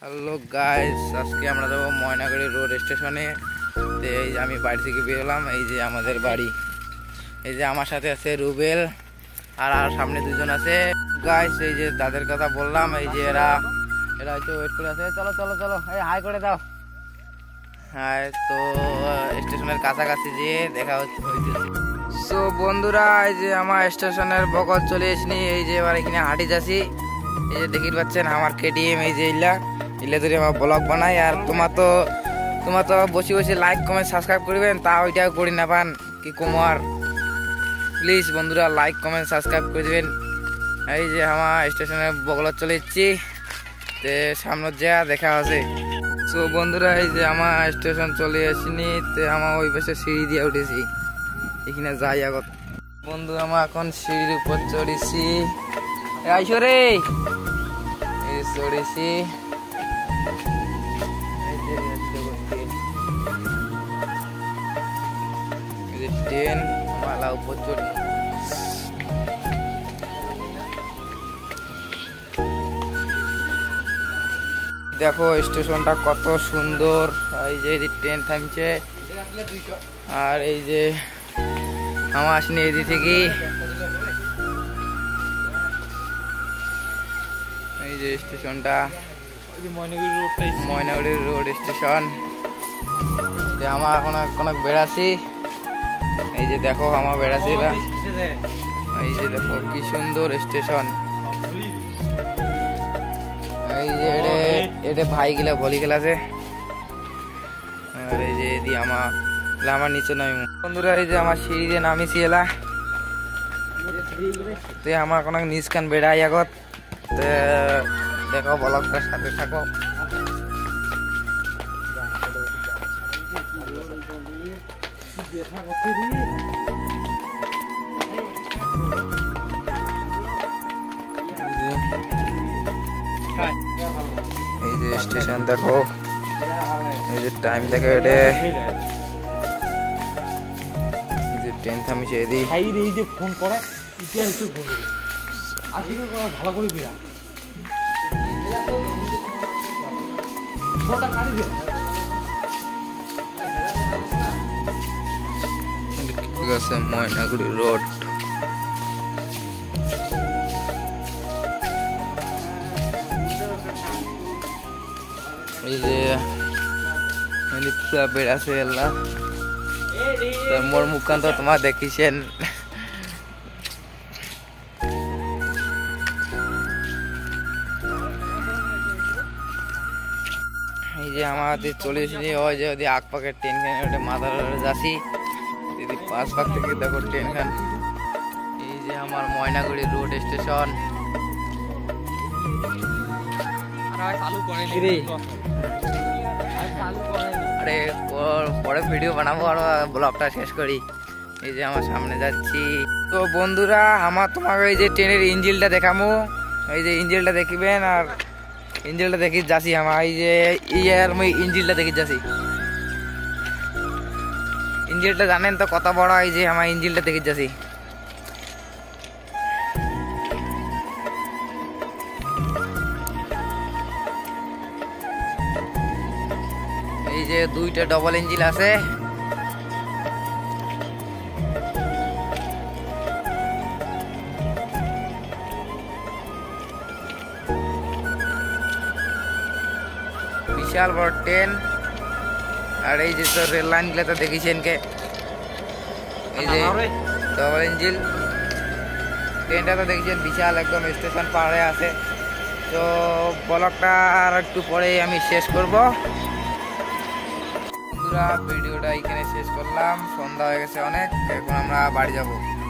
Hello guys, আজকে আমরা যাবো ময়নাগুড়ি রোড স্টেশনে। তো এই যে আমি বাড়ি থেকে বেরোলাম, এই যে আমাদের বাড়ি। এই যে আমার সাথে আছে রুবেল, আর সামনে দুজন আছে গাইস। এই যে তাদের কথা বললাম, এই যে এরা হয়তো ওয়েট করে আছে। চলো চলো চলো, এই হাই করে দাও। হ্যাঁ, তো স্টেশনের কাছাকাছি যেয়ে দেখা হচ্ছে। সো বন্ধুরা, এই যে আমার স্টেশনের বকল চলে এসনি। এই যে এবার এখানে হাঁটি যাচ্ছি। এই যে দেখতে পাচ্ছেন আমার কেটিএম, এই যে ইলা ধরে আমার ব্লগ বানাই। আর তোমার তো বসে বসে লাইক কমেন্ট সাবস্ক্রাইব করবেন, তা ওইটাও করি না পান কি কুমার। প্লিজ বন্ধুরা লাইক কমেন্ট সাবস্ক্রাইব করে দেবেন। এই যে আমার স্টেশনের বকল চলে এসেছি, তো সামনে যা দেখা আছে। সো বন্ধুরা, এই যে আমার স্টেশন চলে আসিনি, তো আমার ওই পাশে সিঁড়ি দিয়ে উঠেছি। এখানে যাই আগত বন্ধু, আমার এখন সিঁড়ির উপর চড়েছি। আইসো রে, এই চড়েছি। ট্রেন মালা উপর চড়ি। দেখো স্টেশনটা কত সুন্দর। এই যে ট্রেন থামছে, আর এই যে আমার আসনি এদিক থেকে। এই যে স্টেশনটা ময়নাগুড়ি রোড স্টেশন। আমার এখন বেড়াচ্ছি। এই যে দেখো আমার বেড়াচ্ছি। এই যে দেখো কি সুন্দর স্টেশন। এই যে এটা ভাই গিলা ভলি খেলাছে। আর এই যে এদি আমার নিচে নয় বন্ধুরা। এই যে আমার সিঁড়ি দিয়ে নামিছি এলা। তো আমার কোনো নিচ কান বেড়াই আগত। দেখো ব্লগটার সাথে থাকো। এই যে স্টেশন দেখো, এই যে টাইম দেখো। এটা ট্রেন থামিছে এদিক। এই যে ফোন করে ভালো করে দিয়া আছে ময়নাগুড়ি রোড। এই যে পুরা বেড়াছে এলা। মোর মুখান তো তোমার দেখিছেন। এই যে আমাদের চলে এসেছি। ওই যে ওই আগ পাকের ট্রেন খান, ওটা মাথার যাচ্ছি। যদি পাঁচ পাক থেকে দেখো ট্রেন খান। এই যে আমার ময়নাগুড়ি রোড স্টেশন। আরে পরে ভিডিও বানাবো আর ব্লগটা শেষ করি। এই যে আমার সামনে যাচ্ছি। তো বন্ধুরা, আমার তোমাকে এই যে ট্রেনের ইঞ্জিনটা দেখাবো। এই যে ইঞ্জিনটা দেখিবেন, আর ইঞ্জিনটা দেখি যাচ্ছি। আমার এই যে ইঞ্জিনটা দেখি যাচ্ছি। ইঞ্জিনটা জানেন তো কত বড়। এই যে আমার ইঞ্জিনটা দেখি যাচ্ছি। এই যে দুইটা ডবল ইঞ্জিন আছে। বিশাল বড় ট্রেন। আর এই যে তো রেল লাইন গুলো তো দেখেছেন কে। এই যে ডবল ইঞ্জিন ট্রেনটা তো দেখছেন, বিশাল একদম স্টেশন পাহাড়ে আছে। তো ব্লগটা আর একটু পরে আমি শেষ করব। বন্ধুরা ভিডিওটা এখানে শেষ করলাম। সন্ধ্যা হয়ে গেছে অনেক, এখন আমরা বাড়ি যাব।